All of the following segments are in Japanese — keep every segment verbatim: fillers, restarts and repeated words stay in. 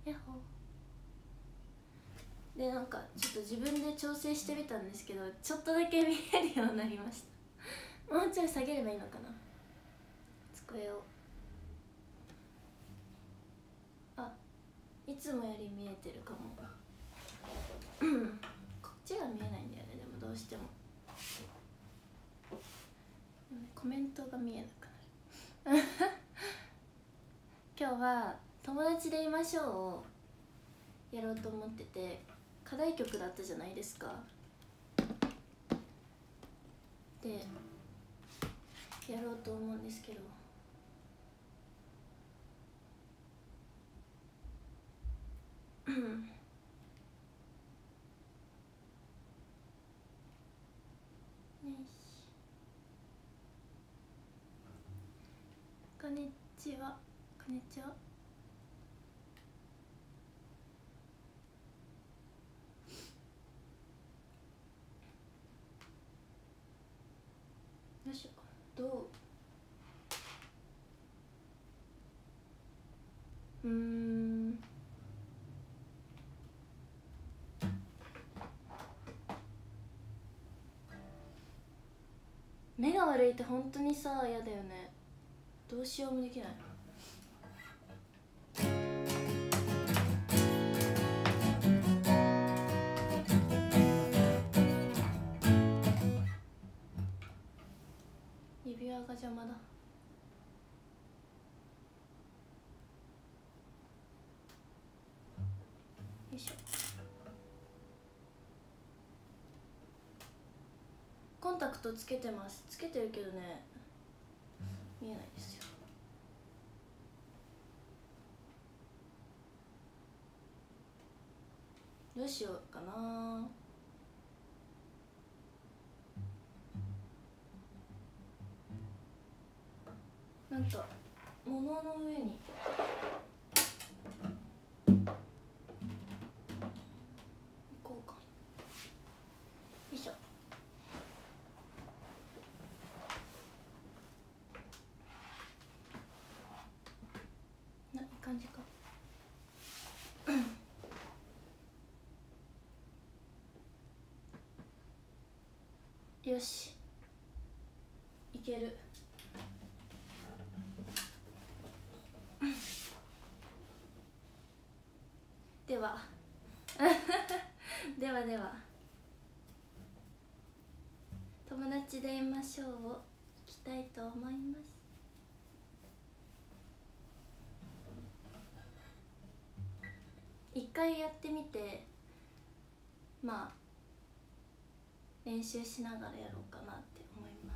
ヤッホー。でなんかちょっと自分で調整してみたんですけど、ちょっとだけ見えるようになりました。もうちょい下げればいいのかな、机を。あ、いつもより見えてるかもこっちが見えないんだよね、でもどうしても。でもね、コメントが見えなくなる今日は友達でいましょうをやろうと思ってて、課題曲だったじゃないですか。でやろうと思うんですけど、よし、こんにちは。こんにちは。よいしょ。どううーん目が悪いって本当にさ、嫌だよね。どうしようもできない。指輪が邪魔だ。よいしょ。コンタクトつけてます。つけてるけどね、見えないですよ。どうしようかな。なんか物の上にこうか。よいしょ。な、いい感じか。よし、いける。ではではでは友達でいましょうを弾きたいと思います。一回やってみて、まあ練習しながらやろうかなって思います。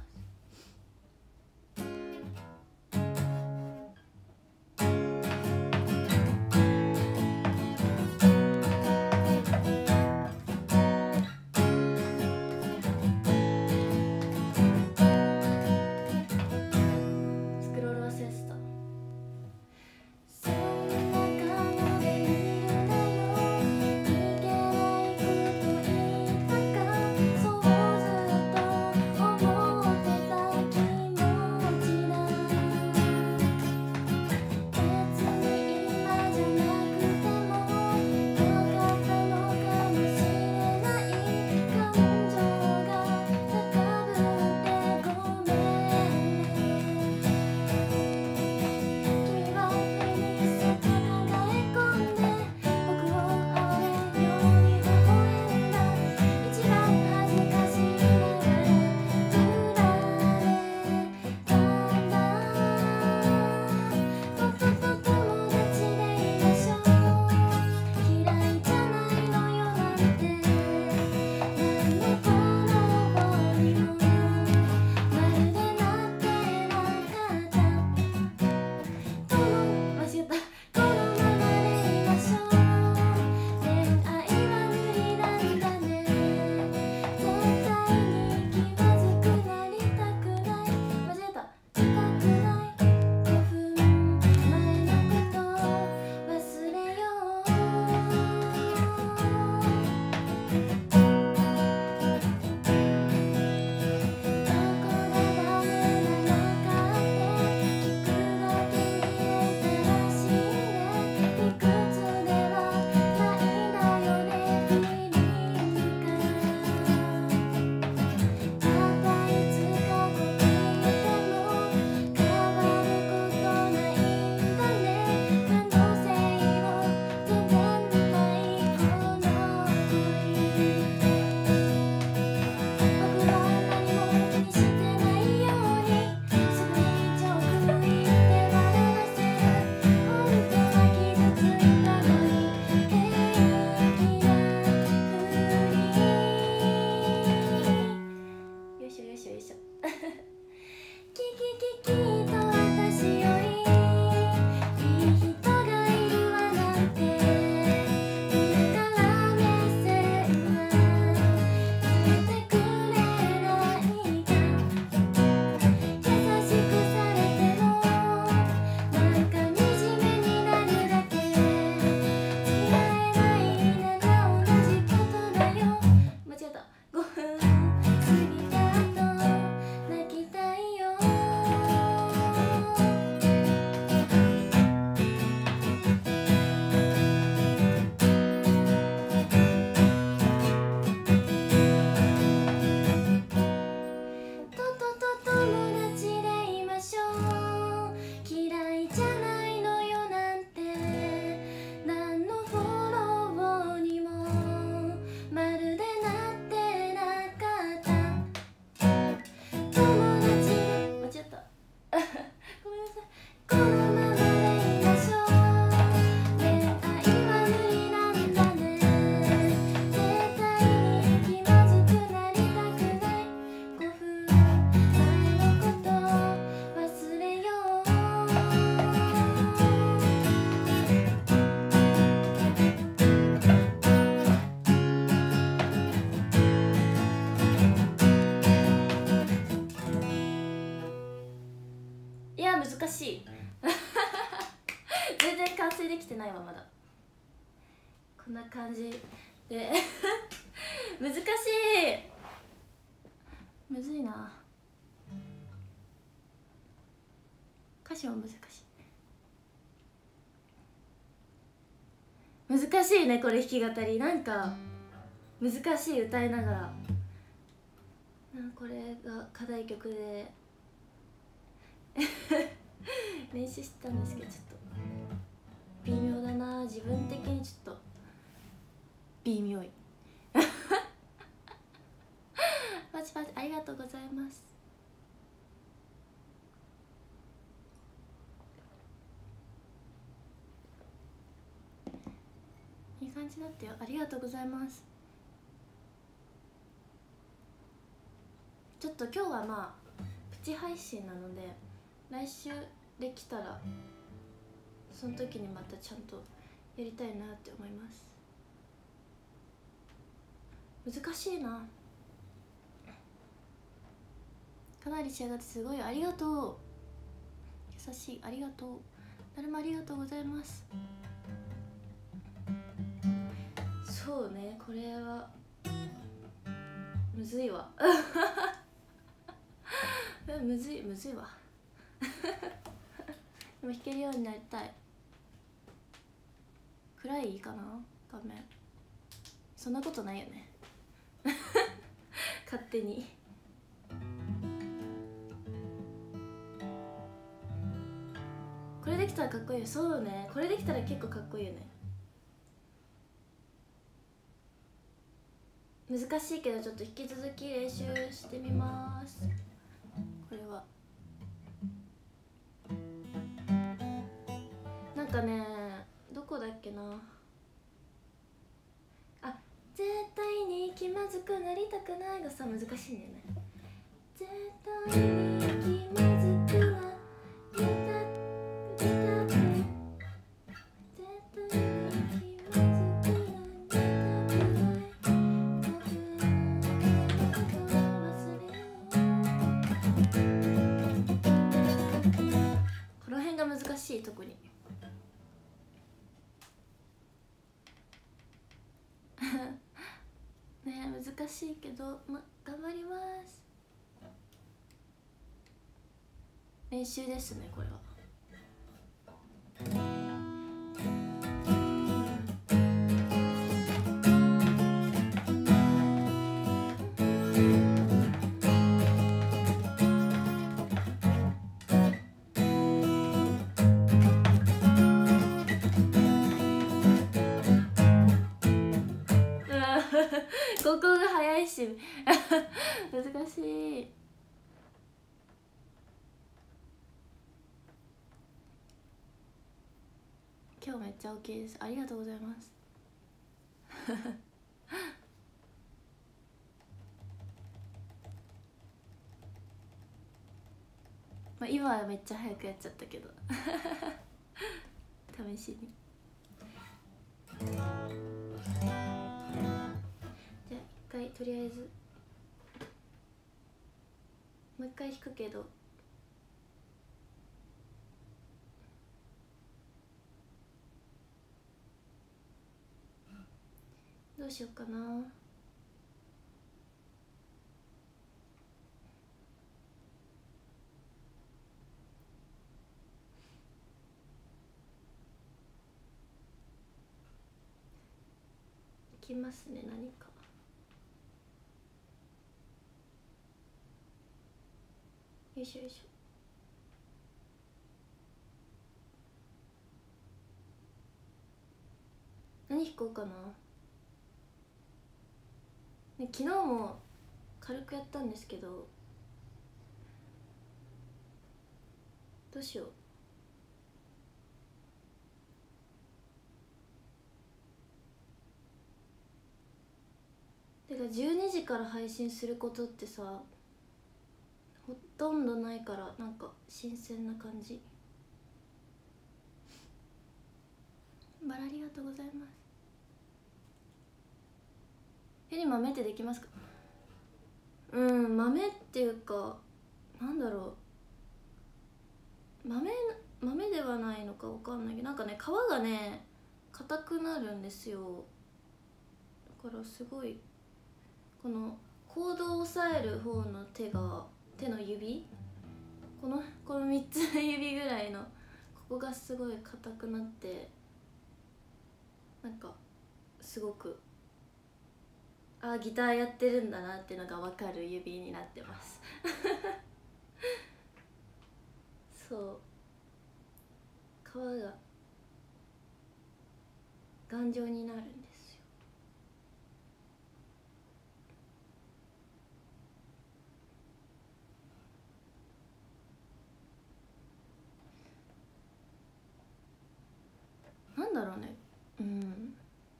スクロール忘れてた。「そうずっと思しい全然完成できてないわまだ。こんな感じで難しい、むずいな、歌詞も難しい難しいねこれ弾き語り。なんか難しい歌いながら、なんこれが課題曲で練習してたんですけどちょっと微妙だな、自分的にちょっと微妙いパチパチありがとうございます。いい感じだったよ、ありがとうございます。ちょっと今日はまあプチ配信なので来週できたらその時にまたちゃんとやりたいなって思います。難しいな、かなり仕上がってすごい、ありがとう、優しい、ありがとう、誰もありがとうございます。そうね、これはむずいわむずいむずいわでも弾けるようになりたい。暗いかな画面、そんなことないよね勝手にこれできたらかっこいいよ。そうね、これできたら結構かっこいいよね。難しいけどちょっと引き続き練習してみます。これはなんかね、どこだっけなあ、絶対に気まずくなりたくないがさ難しいんだよね。絶対に気まずくなりたくない難しい、特にね、難しいけど、ま、頑張ります。練習ですねこれは。ここが早いし難しい。今日めっちゃ OK です、ありがとうございますまあ今はめっちゃ早くやっちゃったけど試しに。じゃあ一回とりあえずもう一回弾くけどどうしようかな。いきますね、何か。よいしょよいしょ。何弾こうかな、ね、昨日も軽くやったんですけどどうしよう。てかじゅうにじから配信することってさほとんどないからなんか新鮮な感じ。バラありがとうございます。えり豆ってできますか？うん、豆っていうかなんだろう、 豆豆ではないのかわかんないけど、なんかね皮がね硬くなるんですよ。だからすごいこのコードを押さえる方の手が手の指このこのみっつの指ぐらいのここがすごい硬くなって、なんかすごくあーギターやってるんだなっていうのが分かる指になってますそう皮が頑丈になるんですよ。なんだろうね、うん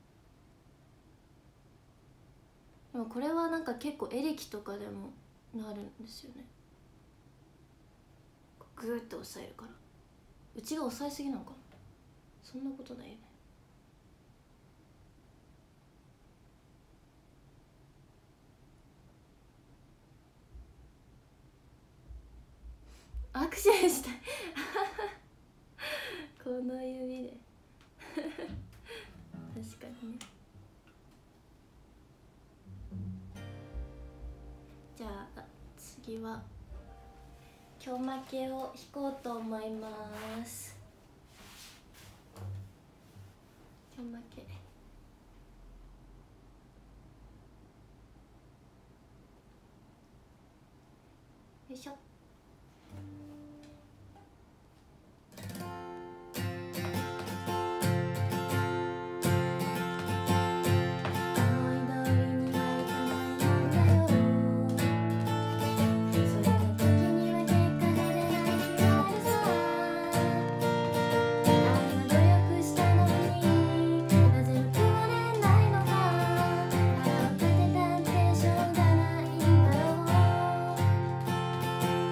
でもこれはなんか結構エレキとかでもなるんですよね。グーって押さえるから、うちが押さえすぎなのかな、そんなことないよね。握手したいこの指で確かにね。じゃあ次は今日負けを弾こうと思います。今日負けよいしょ。「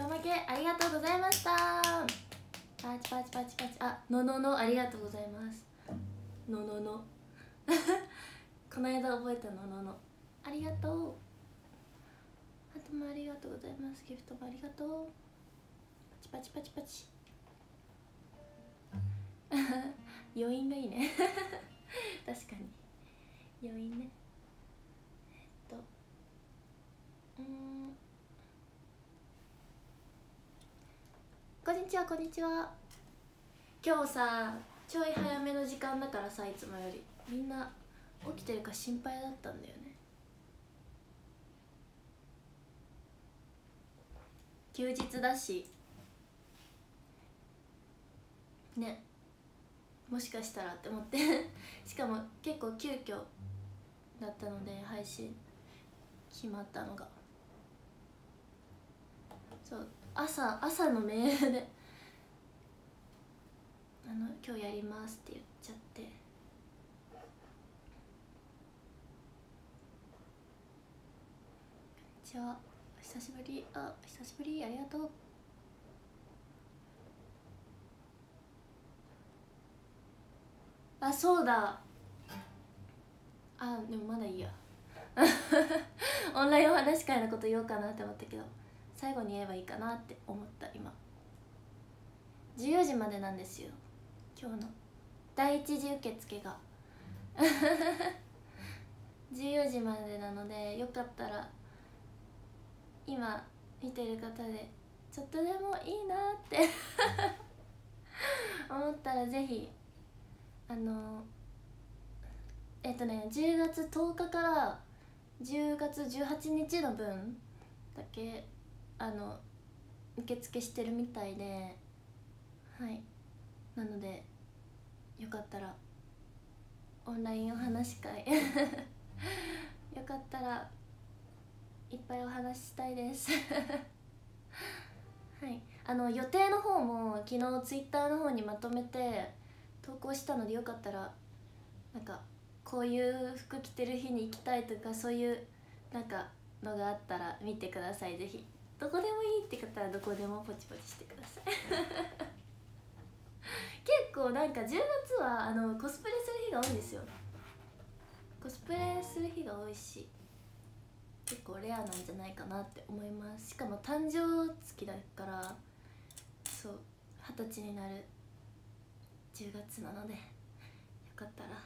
今日負けありがとうございました。パチパチパチパチ。あ、のののありがとうございます。のののこの間覚えたのののありがとう。ハートもありがとうございます。ギフトもありがとう。パチパチパチパチ余韻がいいね確かに余韻ね。えっとうーんこんにちはこんにちは。今日さちょい早めの時間だからさ、いつもよりみんな起きてるか心配だったんだよね。休日だしね、もしかしたらって思ってしかも結構急遽だったので配信決まったのが、そう朝朝のメールであの今日やりますって言っちゃって、こんにちは久しぶり。あ、久しぶり、ありがとう。あ、そうだ。あ、でもまだいいやオンラインお話し会のこと言おうかなって思ったけど、最後に言えばいいかなって思った。今じゅうよじまでなんですよ、今日の第一次受付がじゅうよじまでなので、よかったら今見てる方でちょっとでもいいなって思ったらぜひあのえっとねじゅうがつとおかからじゅうがつじゅうはちにちの分だけあの受付してるみたいで、はい、なのでよかったらオンラインお話し会よかったらいっぱいお話ししたいですはい、あの予定の方も昨日ツイッターの方にまとめて投稿したので、よかったらなんかこういう服着てる日に行きたいとか、そういうなんかのがあったら見てください。ぜひどこでもいいって方はどこでもポチポチしてください結構なんかじゅうがつはあのコスプレする日が多いんですよ。コスプレする日が多いし結構レアなんじゃないかなって思います。しかも誕生月だから、そう二十歳になるじゅうがつなので、よかったら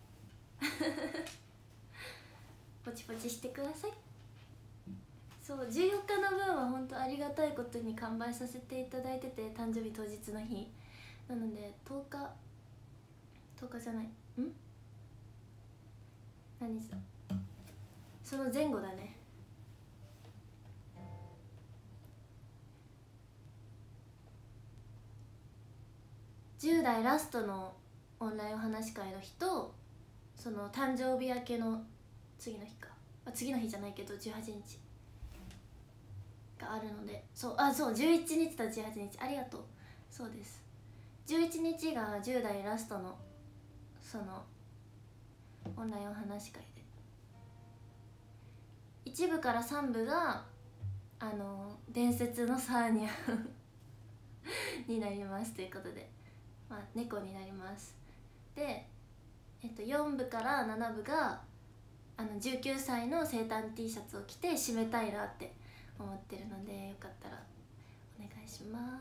ポチポチしてください。そうじゅうよっかの分は本当ありがたいことに完売させていただいてて、誕生日当日の日なのでとおかとおかじゃないん何日だ、その前後だね。じゅう代ラストのオンラインお話し会の日と、その誕生日明けの次の日か、あ次の日じゃないけどじゅうはちにちがあるので、そうあそうじゅういちにちとじゅうはちにち、ありがとう。そうです、じゅういちにちがじゅう代ラストのそのオンラインお話し会で、いちぶからさんぶがあの伝説のサーニャになりますということで、まあ、猫になります。で、えっと、よんぶからななぶがあのじゅうきゅうさいの生誕 T シャツを着て締めたいなって思ってるので、よかったらお願いします。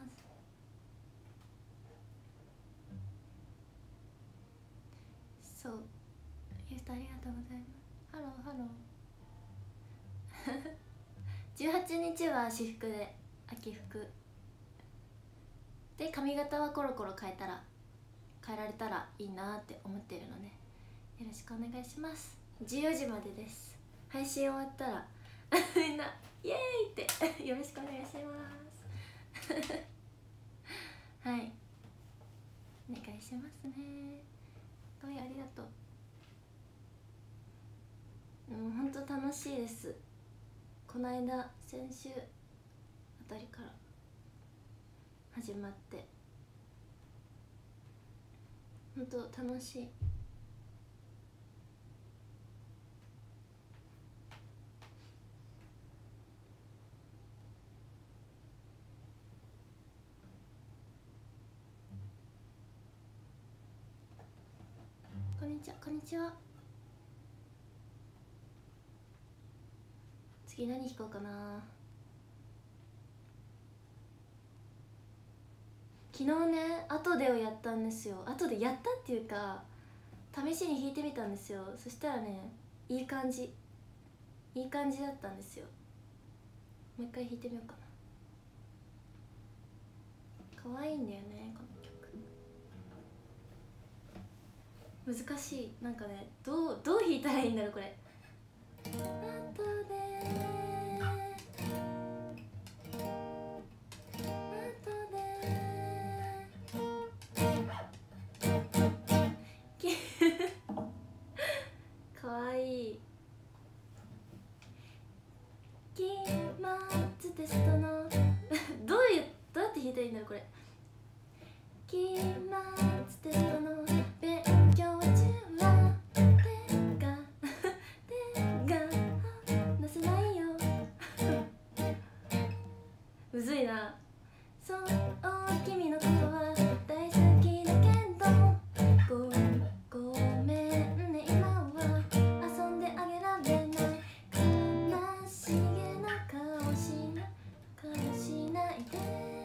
そう、ゆうとありがとうございます。ハローハローじゅうはちにちは私服で、秋服で髪型はコロコロ変えたら変えられたらいいなって思ってるので、よろしくお願いします。じゅうよじまでです。配信終わったらみんなイエーイってよろしくお願いしますはいお願いしますね。ごめんありがとう。もうほんと楽しいです。この間先週あたりから始まってほんと楽しい。 ちはこんにちは。次何弾こうかな。昨日ね後でをやったんですよ。後でやったっていうか試しに弾いてみたんですよ。そしたらねいい感じいい感じだったんですよ。もう一回弾いてみようかな。可愛いんだよねこの曲。難しい。なんかねどうどう弾いたらいいんだろうこれ。後でかわいい。期末テストのどういうどうやって弾いたらいいんだろうこれ。期末テストの勉強中は手が手が出せないよむずいな。そう君のことは大好きだけどごごめんね今は遊んであげられない。悲しげな顔しな顔しないで。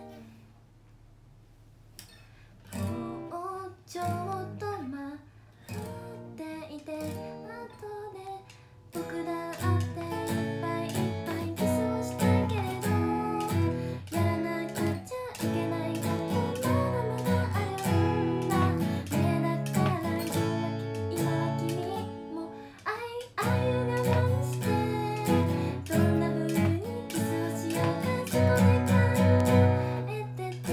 もうちょっと待っていて。後で僕だっていっぱいいっぱいキスをしたいけれどやらなくちゃいけないことまだまだあるんだね。だから今は君もあいあいを我慢してどんな風にキスをしようかそこで考えてて。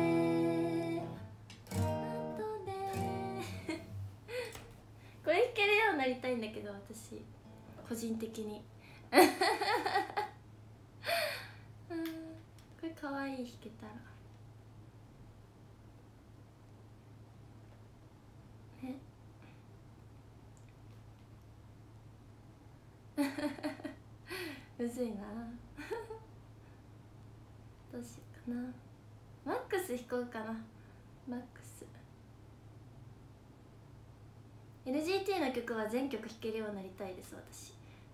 後でこれ弾けるようになりたいんだけど私個人的にうんこれかわいい弾けたらねむずいなどうしようかな。マックス弾こうかな。マックス エヌジーティー の曲は全曲弾けるようになりたいです私。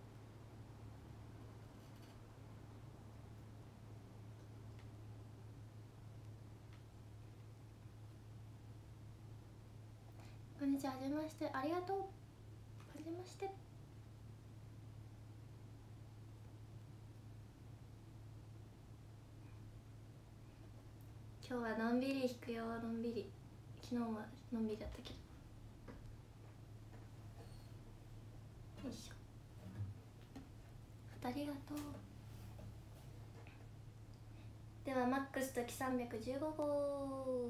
こんにちは、はじめまして。ありがとう。はじめまして。今日はのんびり弾くよ。のんびり。昨日はのんびりだったけど。よいしょ。ありがとう。ではマックス時さんびゃくじゅうご号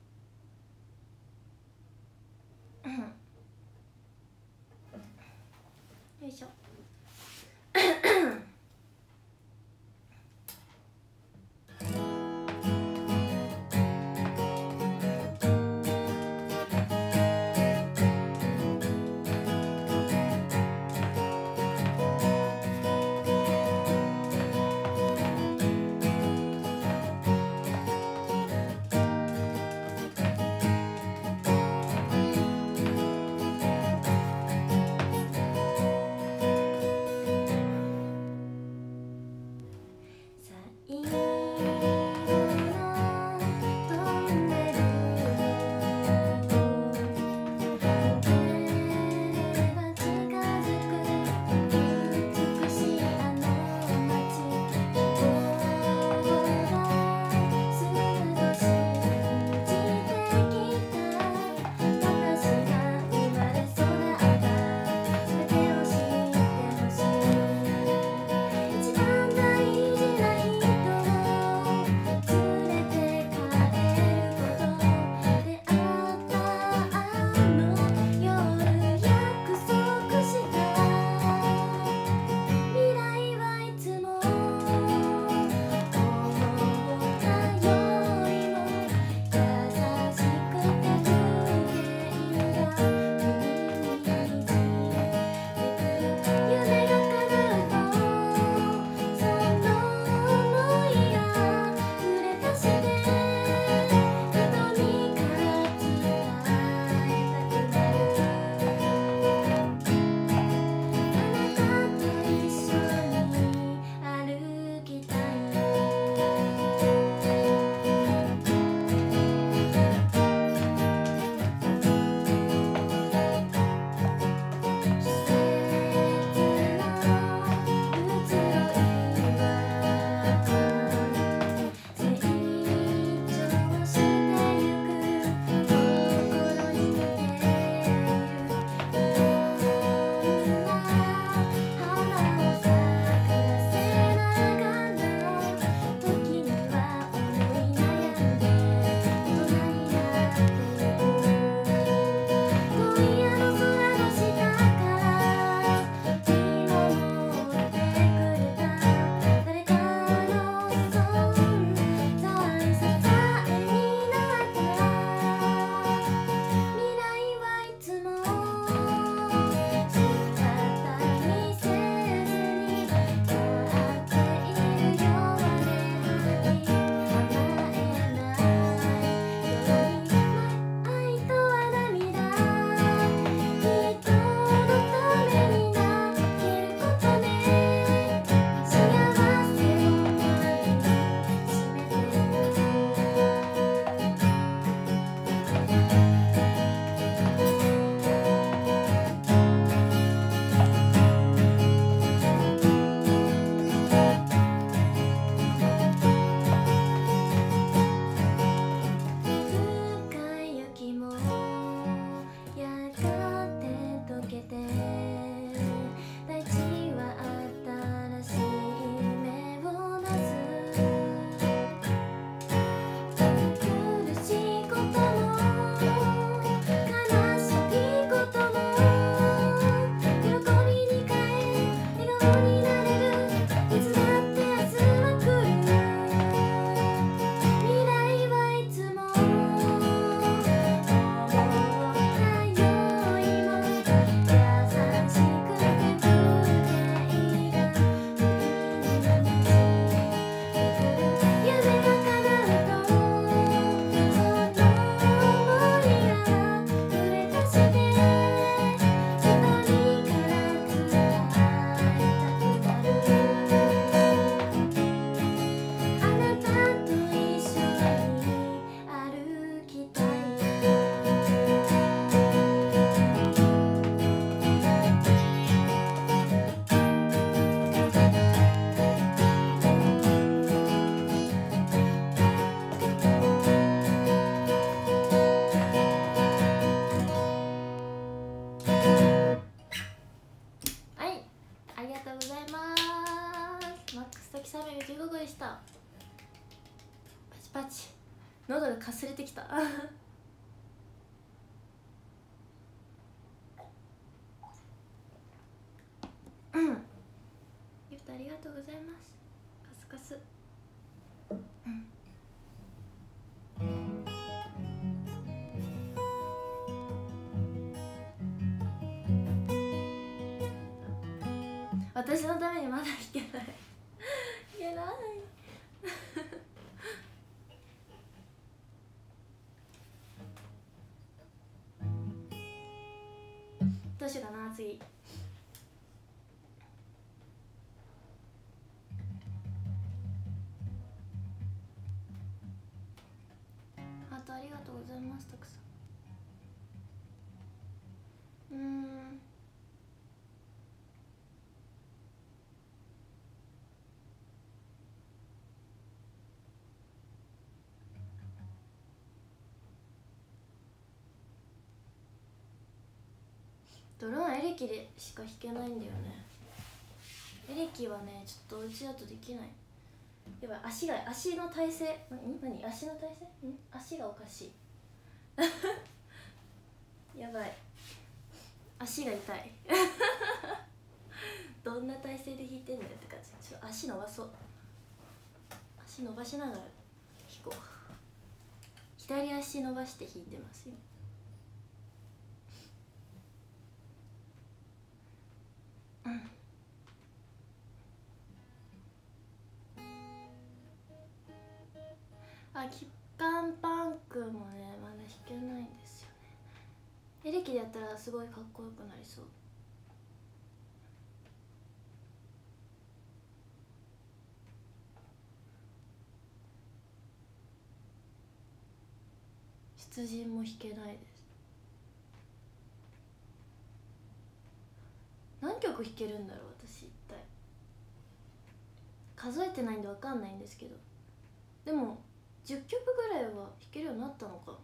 よいしょがとうございます。カスカス。うん私のためにまだ弾けない弾けないどうしようかな次。ハートありがとうございます。たくさん。うーんドローンエレキでしか弾けないんだよね。エレキはねちょっとうちだとできない。やばい、足が足の体勢ん何足の体勢ん足がおかしいやばい、足が痛いどんな体勢で弾いてんだよって感じ。ちょっと足伸ばそう。足伸ばしながら弾こう。左足伸ばして弾いてますよ。うんあ、キッカンパンクもねまだ弾けないんですよね。エレキでやったらすごいかっこよくなりそう。出陣も弾けないです。何曲弾けるんだろう私一体。数えてないんで分かんないんですけど、でもじゅっきょくぐらいは弾けるようになったのかな。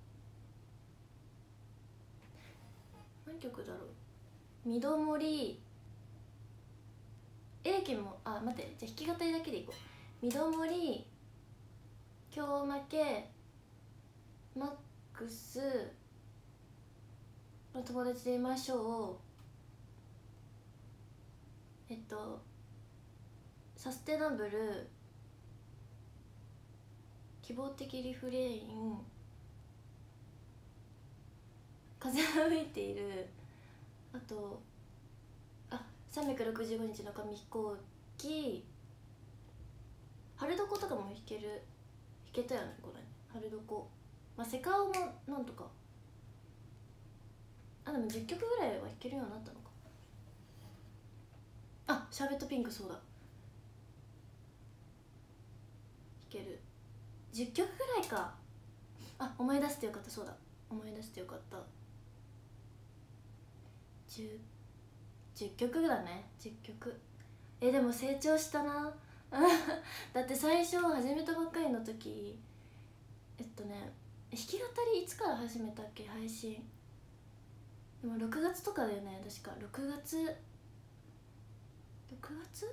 何曲だろう。ミドモリエレキも、あ待って、じゃあ弾き語りだけでいこう。ミドモリ、今日負け、マックスの友達でいましょう、えっとサステナブル、希望的リフレイン、風が吹いている、あとあさんびゃくろくじゅうごにちの紙飛行機、春床とかも弾ける、弾けたよねこれ。春床、まあセカオもなんとか、あでもじゅっきょくぐらいは弾けるようになったのか。あシャーベットピンク、そうだ弾ける。じゅっきょくぐらいか。あ思い出してよかった。そうだ思い出してよかった。 10, じゅっきょくだね。じゅっきょく。えでも成長したなだって最初始めたばっかりの時、えっとね弾き語りいつから始めたっけ配信。でもろくがつとかだよね確か。ろくがつろくがつろ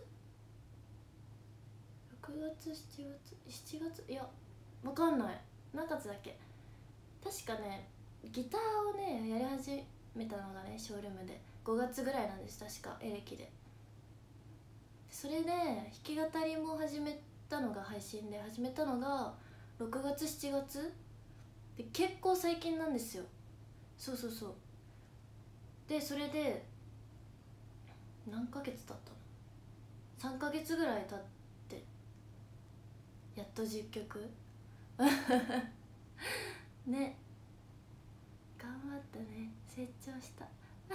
くがつしちがつしちがつ、いやわかんない、何月だっけ。確かねギターをねやり始めたのがねショールームでごがつぐらいなんです確か、エレキで。それで弾き語りも始めたのが、配信で始めたのがろくがつしちがつで、結構最近なんですよ。そうそうそう。でそれで何ヶ月経ったの、さんかげつぐらい経ってやっとじゅっきょくね、頑張ったね、成長した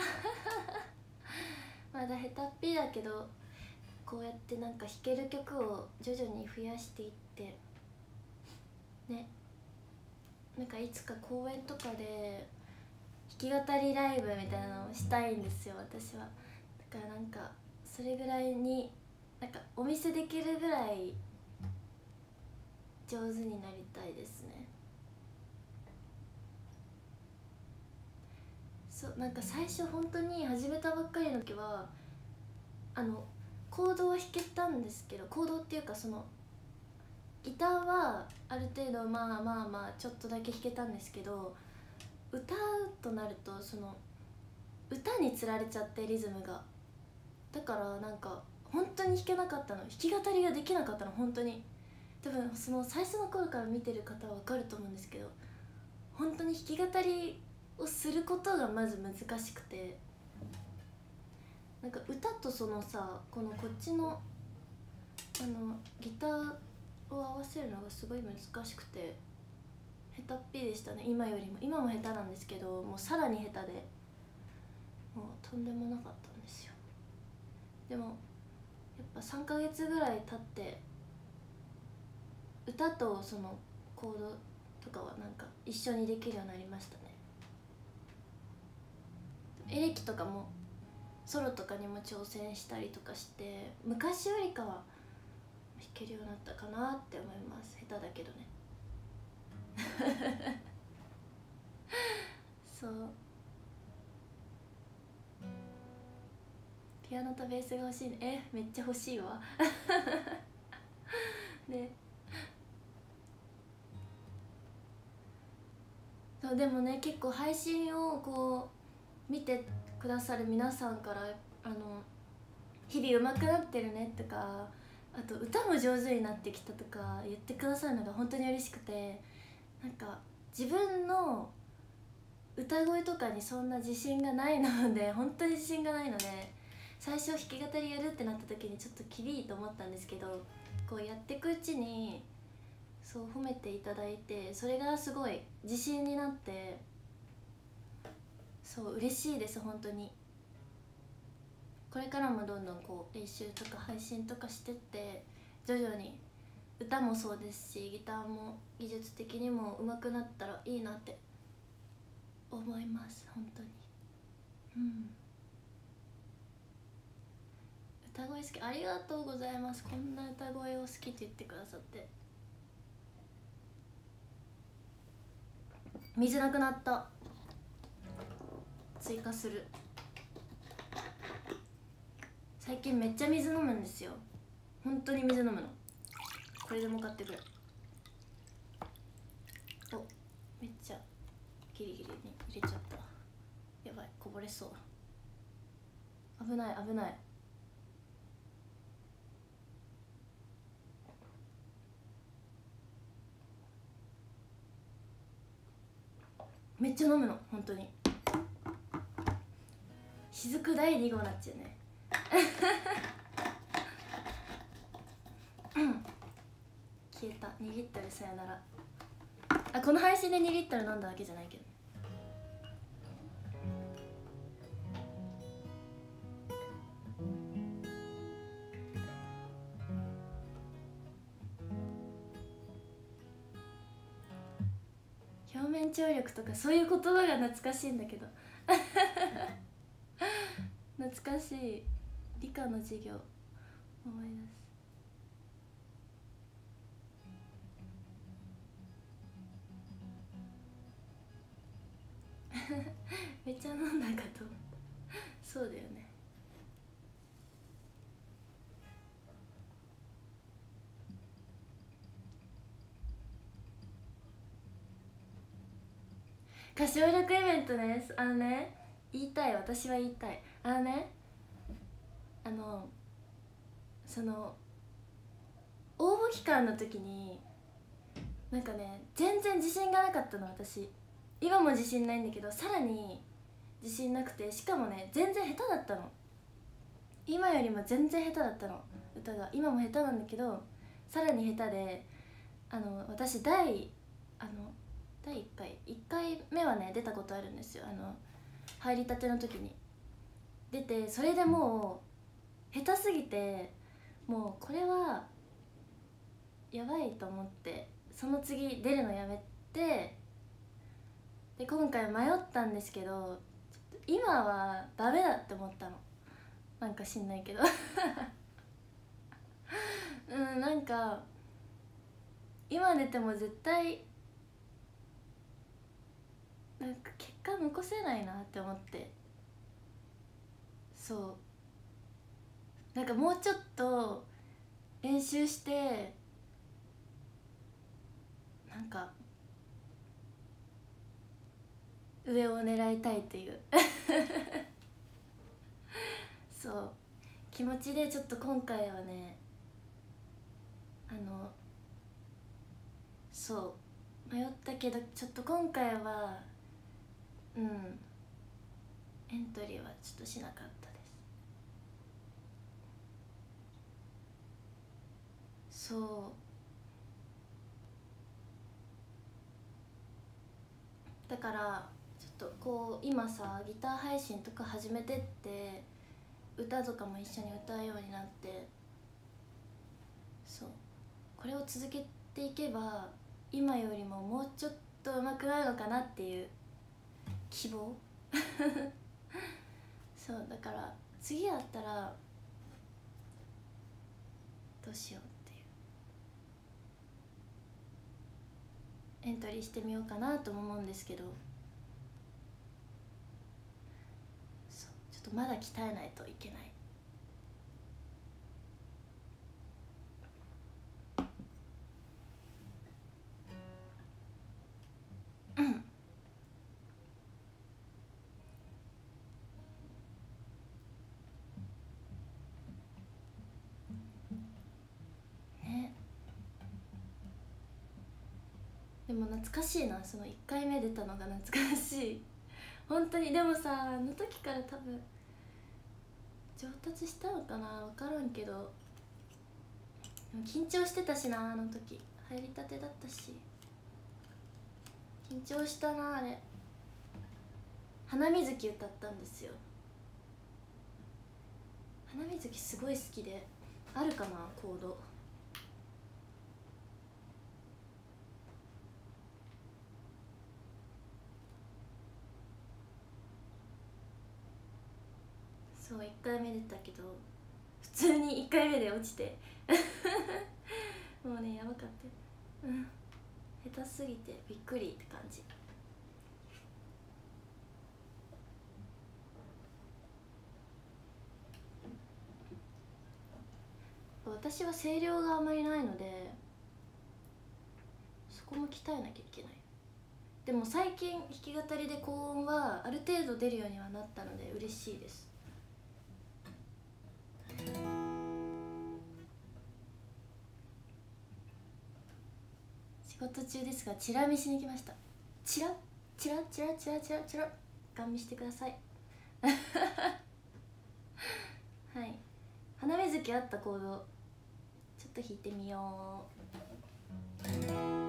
まだ下手っぴだけど、こうやってなんか弾ける曲を徐々に増やしていってね、なんかいつか公演とかで弾き語りライブみたいなのをしたいんですよ私は。だからなんかそれぐらいになんかお見せできるぐらい上手になりたいですね。そうなんか最初本当に始めたばっかりの時はあのコードは弾けたんですけど、コードっていうかそのギターはある程度まあまあまあちょっとだけ弾けたんですけど、歌うとなるとその歌につられちゃってリズムが、だからなんか本当に弾けなかったの、弾き語りができなかったの本当に。多分その最初の頃から見てる方は分かると思うんですけど、本当に弾き語りをすることがまず難しくて、なんか歌とそのさ、このこっちのあのギターを合わせるのがすごい難しくて下手っぴでしたね。今よりも、今も下手なんですけど、もうさらに下手で、もうとんでもなかったんですよ。でもやっぱさんかげつぐらい経って歌とそのコードとかはなんか一緒にできるようになりましたね。エレキとかもソロとかにも挑戦したりとかして、昔よりかは弾けるようになったかなって思います。下手だけどねそう、ピアノとベースが欲しいね。え、めっちゃ欲しいわね。そうでもね、結構配信をこう見てくださる皆さんからあの日々上手くなってるねとか、あと歌も上手になってきたとか言ってくださるのが本当に嬉しくて、なんか自分の歌声とかにそんな自信がないので、本当に自信がないので、最初弾き語りやるってなった時にちょっときりいと思ったんですけど、こうやっていくうちにそう褒めていただいて、それがすごい自信になって、そう嬉しいです。本当にこれからもどんどんこう練習とか配信とかしてって、徐々に歌もそうですしギターも技術的にも上手くなったらいいなって思います。本当に。うん、歌声好き、ありがとうございます。こんな歌声を好きって言ってくださって。水なくなった、追加する。最近めっちゃ水飲むんですよ。本当に水飲むの。これでも買ってくる。お、めっちゃギリギリに入れちゃった。やばい、こぼれそう。危ない危ない。めっちゃ飲むの本当に。雫だいに号なっちゃうね消えた。にリットルさよなら。あ、この配信でにリットル飲んだわけじゃないけど。表面張力とかそういう言葉が懐かしいんだけど懐かしい。理科の授業思い出すめっちゃ飲んだかと。そうだよね。歌唱力イベントです。あのね、言いたい、私は言いたい。あのね、あのその応募期間の時になんかね、全然自信がなかったの私。今も自信ないんだけど、さらに自信なくて、しかもね全然下手だったの。今よりも全然下手だったの、歌が。今も下手なんだけど、さらに下手で、あの私第あの第いっかいいっかいめはね出たことあるんですよ。あの入りたての時に出て、それでもう下手すぎて、もうこれはやばいと思って、その次出るのやめて、で今回迷ったんですけど、今はダメだって思ったの。なんか知んないけどうんなんか今出ても絶対なんか結果残せないなって思って、そうなんかもうちょっと練習してなんか上を狙いたいっていうそう気持ちでちょっと今回はね、あのそう迷ったけどちょっと今回はうんエントリーはちょっとしなかったです。そうだからちょっとこう今さギター配信とか始めてって歌とかも一緒に歌うようになって、そうこれを続けていけば今よりももうちょっと上手くなるのかなっていう希望そうだから次やったらどうしようっていうエントリーしてみようかなとも思うんですけど、そうちょっとまだ鍛えないといけない。でも懐かしいな、そのいっかいめ出たのが懐かしい本当に。でもさあの時から多分上達したのかな分からんけど、でも緊張してたしな、あの時入りたてだったし緊張したな。あれ花水木歌ったんですよ。花水木すごい好きで、あるかなコード。そういっかいめ出たけど普通にいっかいめで落ちてもうねやばかった。うん下手すぎてびっくりって感じ。私は声量があまりないのでそこも鍛えなきゃいけない。でも最近弾き語りで高音はある程度出るようにはなったので嬉しいです。仕事中ですがチラ見しに来ました。チラチラチラチラチラチラガン見してくださいはい花水木あったコードちょっと弾いてみよう。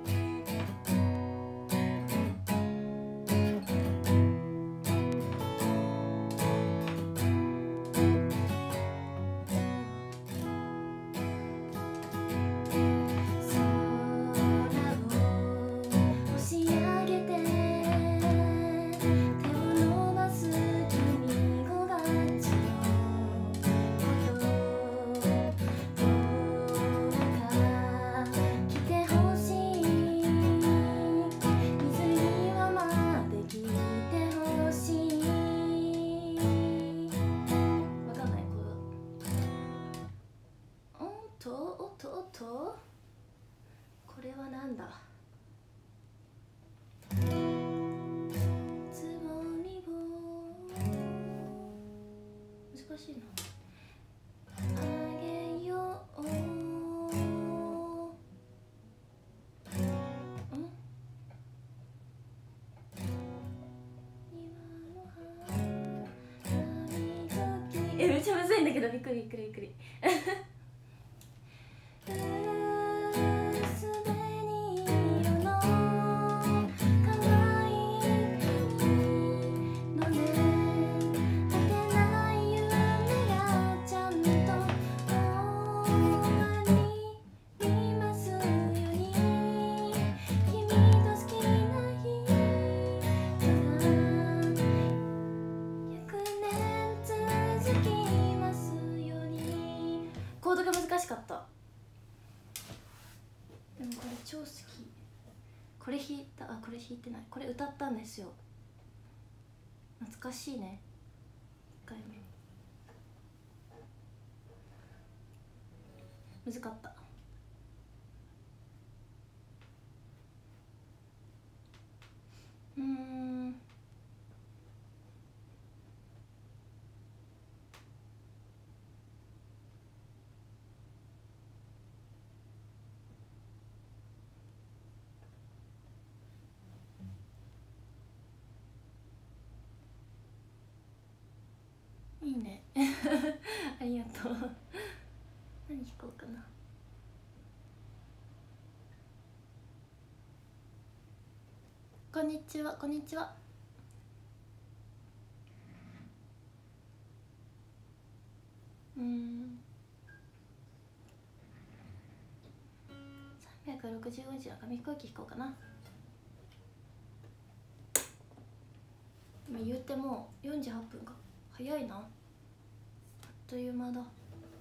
これはなんだ。難しいな。あげよう。え、めっちゃむずいんだけど、びっくりびっくりびっくりコードが難しかった。でもこれ超好き。これ弾いた、あ、これ弾いてない、これ歌ったんですよ。懐かしいね。いっかいめむずかった。うーんと何弾こうかな。こんにちは、こんにちは。うん、さんびゃくろくじゅうごにちの紙飛行機弾こうかな。今言ってもよんじゅうはっぷんか、早いな、あっという間だ。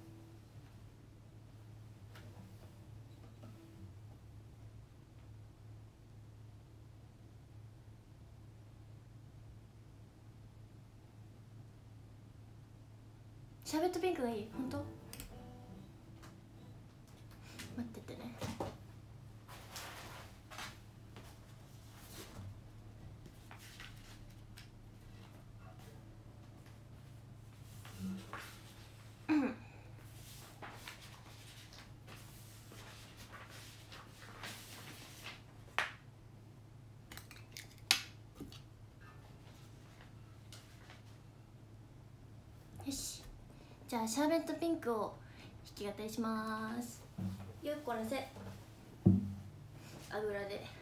シャーベットピンクがいい、ほんと？待っててね。よし、じゃあシャーベットピンクを弾き語りします。よっこらせ、あぐらで。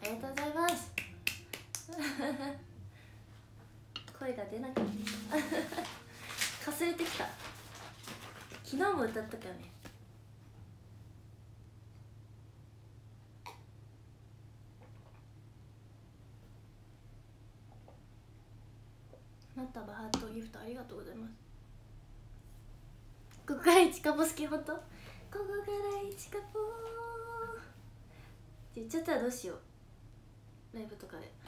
りがとうございます声が出なかったかすれてきた。昨日も歌ったからね。あなたはハートギフトありがとうございます。ここからイチカポ好きほんと。ここからイチカポって言っちゃったらどうしよう、ライブとかで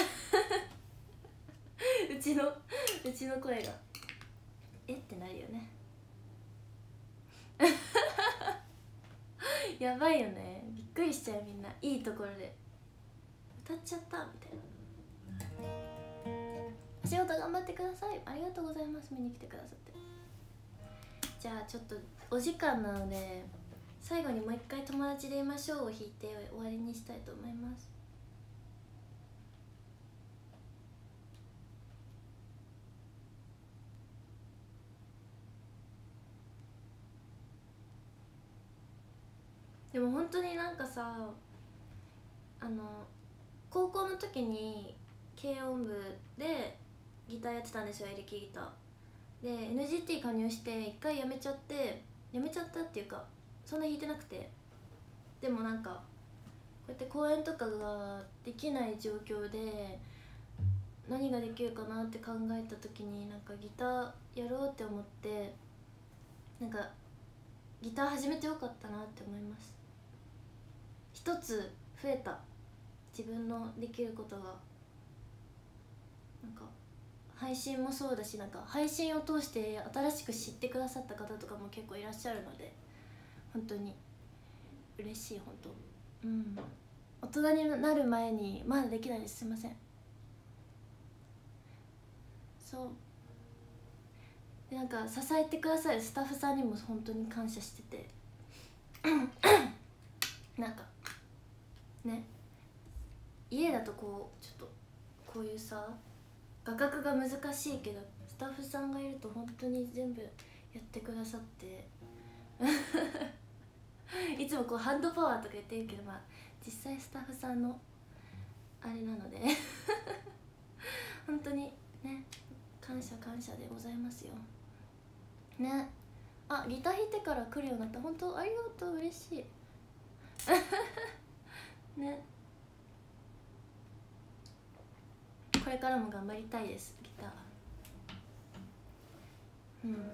うちのうちの声がえってなるよねやばいよね、びっくりしちゃう。みんないいところで歌っちゃったみたいな。お仕事頑張ってください。ありがとうございます。見に来てくださって。じゃあちょっとお時間なので最後にもう一回「友達でいましょう」を弾いて終わりにしたいと思います。でも本当になんかさ、あの高校の時に軽音部でギターやってたんですよ、エレキギターで。 エヌジーティー 加入して一回やめちゃってやめちゃったっていうかそんな弾いてなくて、でもなんかこうやって公演とかができない状況で何ができるかなって考えた時になんかギターやろうって思って、なんかギター始めてよかったなって思います。一つ増えた、自分のできることが。なんか配信もそうだし、なんか配信を通して新しく知ってくださった方とかも結構いらっしゃるので本当に嬉しい。本当うん大人になる前にまだできないです、すいません。そうで、なんか支えてくださるスタッフさんにも本当に感謝しててなんかね、家だとこうちょっとこういうさ画角が難しいけどスタッフさんがいると本当に全部やってくださっていつもこうハンドパワーとか言ってるけど、まあ実際スタッフさんのあれなので本当にね感謝感謝でございますよね。あ、ギター弾いてから来るようになった。本当ありがとう、嬉しいね。これからも頑張りたいです、ギター。うん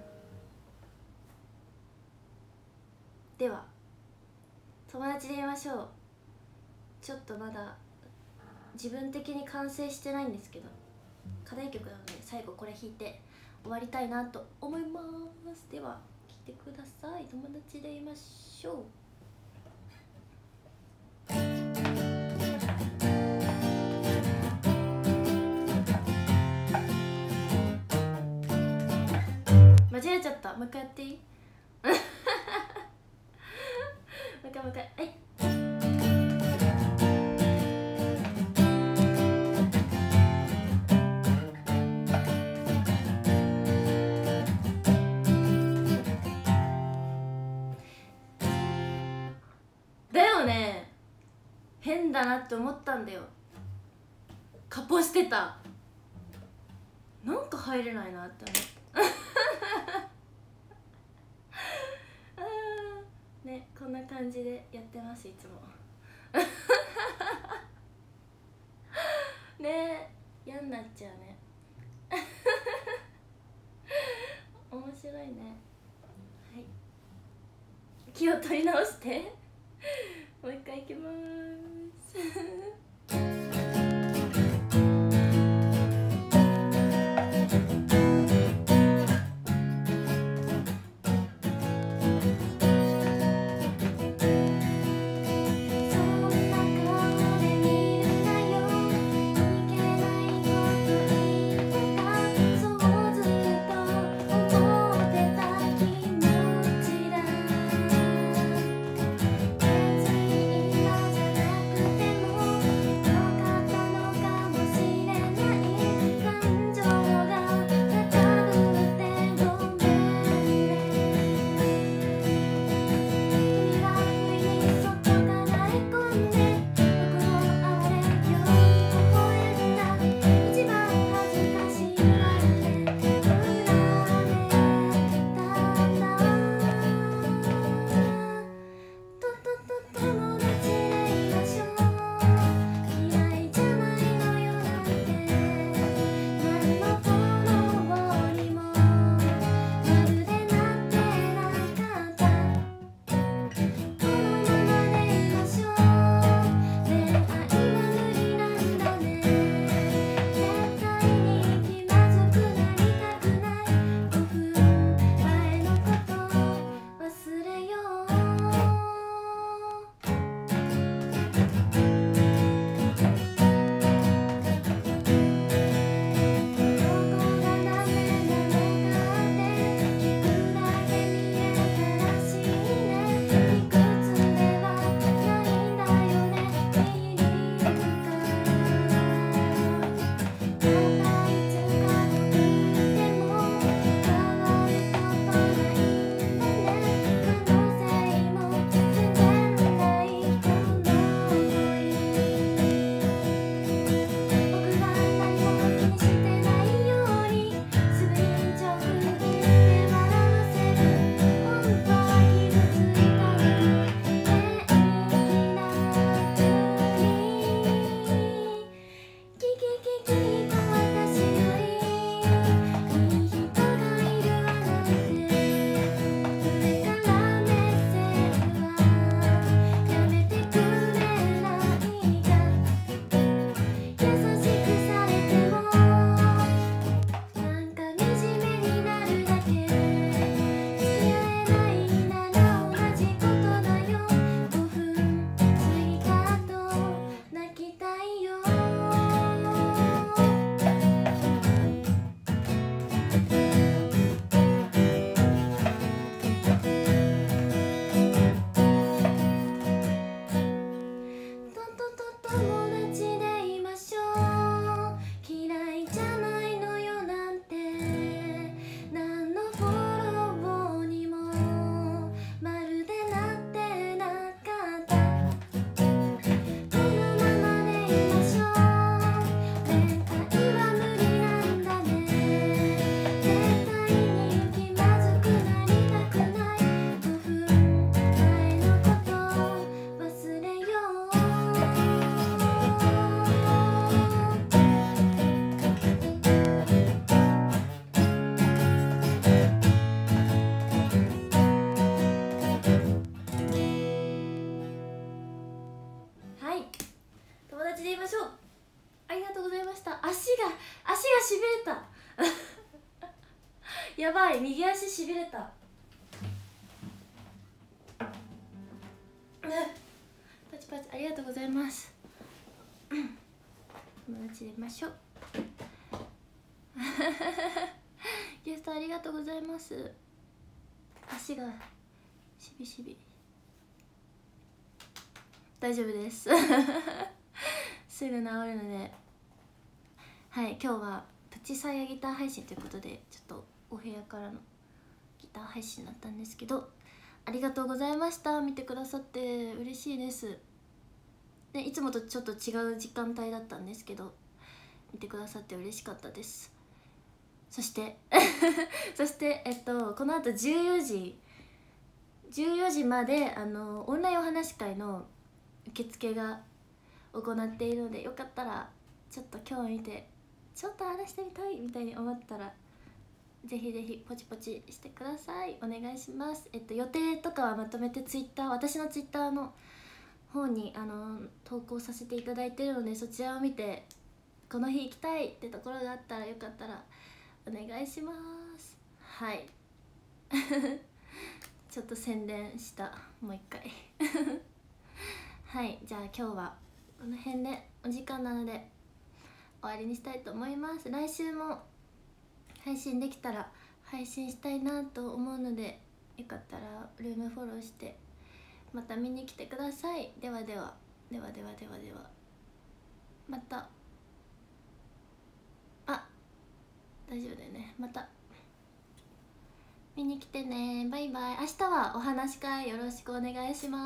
では友達でいましょう。ちょっとまだ自分的に完成してないんですけど課題曲なので最後これ弾いて終わりたいなと思います。では聴いてください。友達でいましょう。間違えちゃった。もう一回やっていいもう一回もう一回。はい。だよね、変だなって思ったんだよ。カポしてた。なんか入れないなって思ってね、こんな感じでやってますいつもねえ、嫌になっちゃうね面白いね。はい、気を取り直してもう一回いきます「 達でいましょう。ありがとうございました。足が足がしびれたやばい、右足しびれたパチパチありがとうございます友達でいましょうゲストありがとうございます。足がしびしび大丈夫ですすぐ治るので。はい、今日はプチサイヤギター配信ということで、ちょっとお部屋からのギター配信だったんですけど、ありがとうございました。見てくださって嬉しいです。でいつもとちょっと違う時間帯だったんですけど、見てくださって嬉しかったです。そしてそしてえっとこのあとじゅうよじじゅうよじまであのオンラインお話し会の受付が行っているので、よかったらちょっと今日見てちょっと話してみたいみたいに思ったら、ぜひぜひポチポチしてください。お願いします。えっと予定とかはまとめてツイッター私のツイッターの方にあの投稿させていただいているので、そちらを見てこの日行きたいってところがあったら、よかったらお願いします。はいちょっと宣伝した、もう一回はい、じゃあ今日はこの辺でお時間なので終わりにしたいと思います。来週も配信できたら配信したいなと思うので、よかったらルームフォローしてまた見に来てください。ではではではではではではまた。あ、大丈夫だよね。また見に来てね。バイバイ。明日はお話し会よろしくお願いします。